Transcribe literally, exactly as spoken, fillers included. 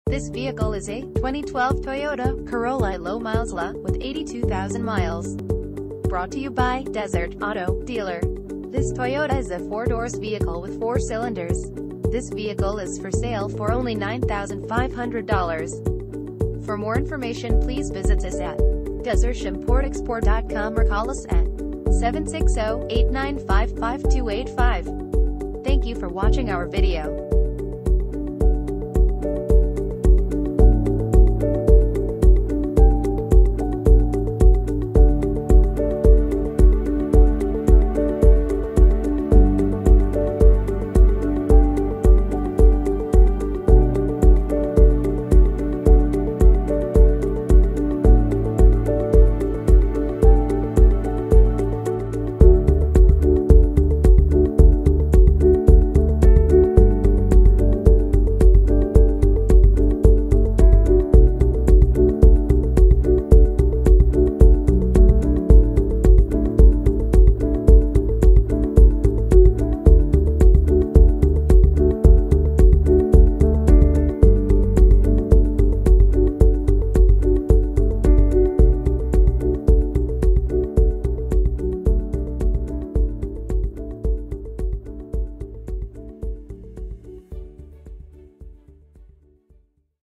This vehicle is a twenty twelve Toyota Corolla low miles with eighty-two thousand miles. Brought to you by Desert Auto Dealer. This Toyota is a four-doors vehicle with four cylinders. This vehicle is for sale for only nine thousand five hundred dollars. For more information, please visit us at desert import export dot com or call us at seven six zero, eight nine five, five two eight five. Thank you for watching our video.